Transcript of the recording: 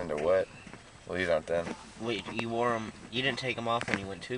kind of wet. Well, these aren't then. Wait, you wore them. You didn't take them off when you went tubing.